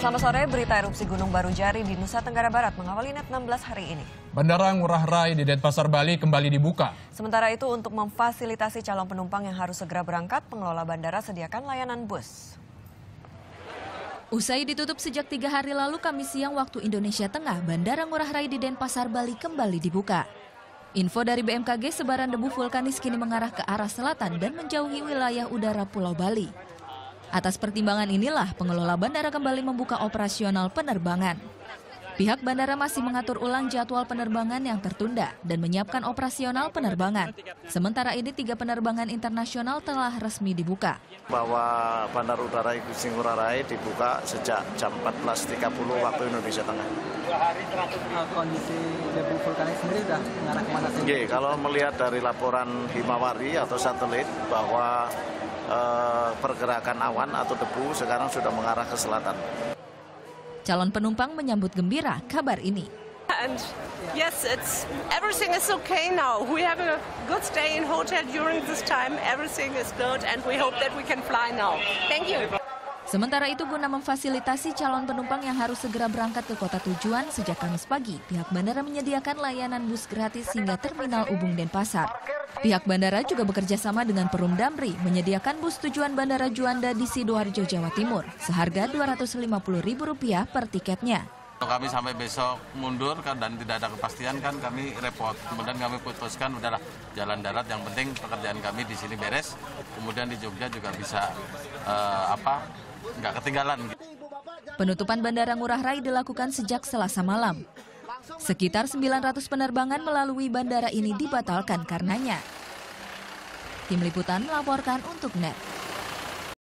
Selamat sore, berita erupsi Gunung Barujari di Nusa Tenggara Barat mengawali net 16 hari ini. Bandara Ngurah Rai di Denpasar, Bali kembali dibuka. Sementara itu untuk memfasilitasi calon penumpang yang harus segera berangkat, pengelola bandara sediakan layanan bus. Usai ditutup sejak 3 hari lalu Kamis siang waktu Indonesia Tengah, Bandara Ngurah Rai di Denpasar, Bali kembali dibuka. Info dari BMKG, sebaran debu vulkanis kini mengarah ke arah selatan dan menjauhi wilayah udara Pulau Bali. Atas pertimbangan inilah pengelola bandara kembali membuka operasional penerbangan. Pihak bandara masih mengatur ulang jadwal penerbangan yang tertunda dan menyiapkan operasional penerbangan. Sementara ini 3 penerbangan internasional telah resmi dibuka. Bahwa Bandara Udara Igusti Ngurah Rai dibuka sejak jam 14.30 waktu Indonesia Tengah. 2 hari terakhir kondisi debu vulkanik sendiri sudah mengarah kemana sih? Oke, kalau melihat dari laporan Himawari atau satelit bahwa pergerakan awan atau debu sekarang sudah mengarah ke selatan. Calon penumpang menyambut gembira kabar ini. And yes, everything is okay now. We have a good stay in hotel during this time. Everything is good and we hope that we can fly now. Thank you. Sementara itu guna memfasilitasi calon penumpang yang harus segera berangkat ke kota tujuan sejak Kamis pagi, pihak bandara menyediakan layanan bus gratis hingga Terminal Ubung Denpasar. Pihak bandara juga bekerja sama dengan Perum Damri menyediakan bus tujuan Bandara Juanda di Sidoarjo, Jawa Timur, seharga Rp250.000 per tiketnya. Kalau kami sampai besok mundur kan dan tidak ada kepastian kan kami repot. Kemudian kami putuskan udahlah jalan darat, yang penting pekerjaan kami di sini beres. Kemudian di Jogja juga bisa nggak ketinggalan. Penutupan Bandara Ngurah Rai dilakukan sejak Selasa malam. Sekitar 900 penerbangan melalui bandara ini dibatalkan karenanya. Tim Liputan melaporkan untuk NET.